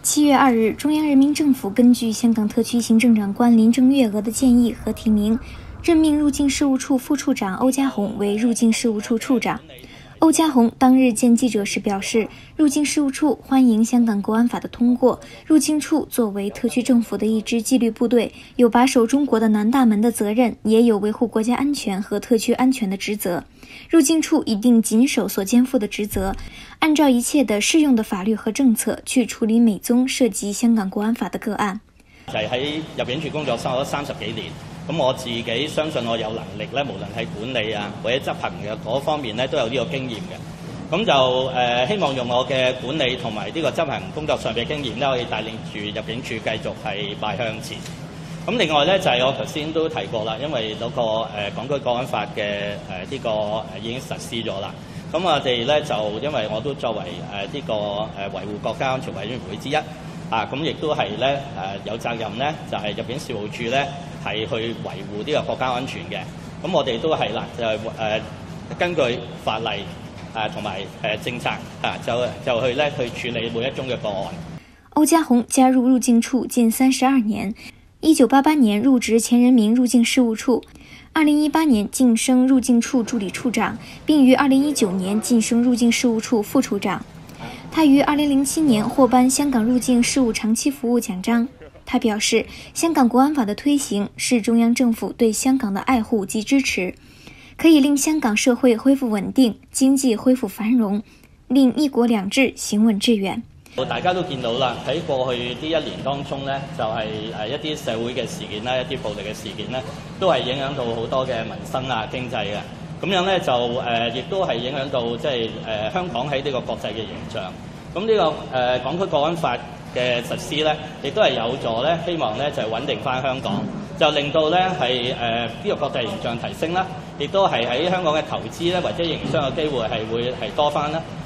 7月2日，中央人民政府根据香港特区行政长官林郑月娥的建议和提名，任命入境事务处副处长欧家宏为入境事务处处长。欧家宏当日见记者时表示，入境事务处欢迎香港国安法的通过。入境处作为特区政府的一支纪律部队，有把守中国的南大门的责任，也有维护国家安全和特区安全的职责。入境处一定谨守所肩负的职责，按照一切的适用的法律和政策去處理每宗涉及香港國安法的個案。 就係喺入境處工作咗30幾年，咁我自己相信我有能力咧，無論喺管理啊或者執行嘅嗰方面咧，都有呢個經驗嘅。咁就希望用我嘅管理同埋呢個執行工作上嘅經驗咧，可以帶領住入境處繼續係邁向前。咁另外咧就係我頭先都提過啦，因為嗰個港區國安法嘅呢個已經實施咗啦。咁我哋咧就因為我都作為呢個維護國家安全委員會之一咁亦都係咧有責任咧，就係入境事務處咧係去維護呢個國家安全嘅。咁我哋都係啦，就根據法例同埋政策就去咧去處理每一宗嘅個案。 歐家宏加入入境處近32年。1988年入職前人民入境事務處，2018年晉升入境處助理處長，並於2019年晉升入境事務處副處長。他於2007年獲頒香港入境事務長期服務獎章。他表示，香港國安法的推行是中央政府對香港的愛護及支持，可以令香港社會恢復穩定，經濟恢復繁榮，令一國兩制行穩致遠。 大家都見到啦，喺過去呢1年當中咧，就係一啲社會嘅事件啦，一啲暴力嘅事件咧，都係影響到好多嘅民生啊、經濟嘅。咁樣咧就亦都係影響到即係香港喺呢個國際嘅形象。咁呢個港區國安法嘅實施咧，亦都係有助咧，希望咧就穩定翻香港，就令到咧係呢個國際形象提升啦，亦都係喺香港嘅投資咧或者營商嘅機會係會係多翻啦。